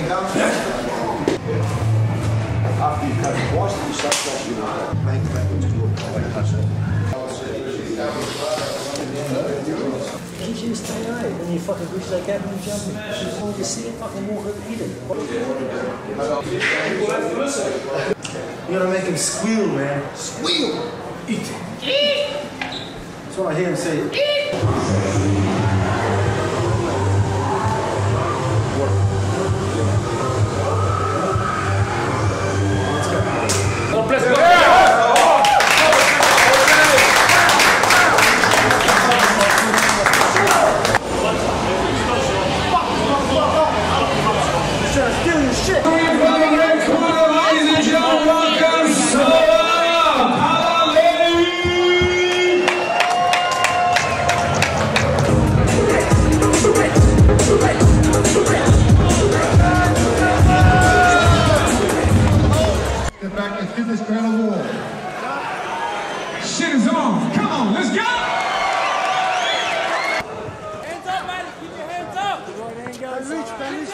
After you cut it twice, you start flashing it. Make it backwards to your Keep you stay out, and you fucking wish they gap and you jump in. You see it fucking walk and eat it. You gotta make him squeal, man. Squeal! Eat! Eat! That's what I hear him say. Eat! This crowd of war. Shit is on. Come on, let's go! Hands up, man. Keep your hands up. Right hand goes. Reach,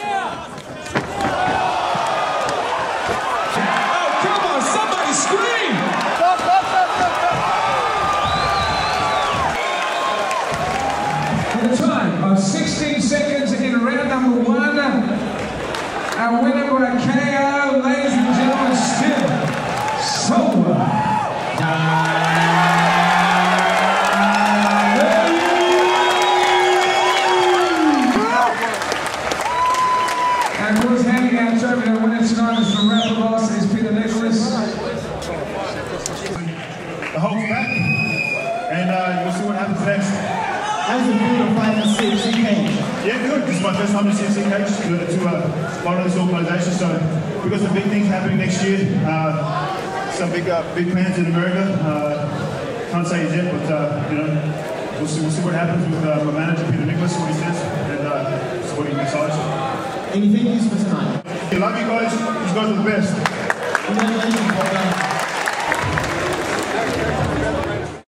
Oh, come on, somebody scream! The time of 16 seconds in round number 1. Our winner by KO, ladies and gentlemen, still. And of course, handing out trophy to the winner tonight is from Rapper Boss is Peter Nicholas. The Hulk's back, and we'll see what happens next. How's it feel to fight in a CFC cage? Yeah, good. This is my first time in the CFC cage. We're to part of this organisation, so we've got some big things happening next year. Some big plans in America. Can't say yet, but you know, we'll see what happens with my manager Peter Nicholas, what he says, and what he decides. Anything useful tonight? I love you guys. You guys are the best. Congratulations, well done.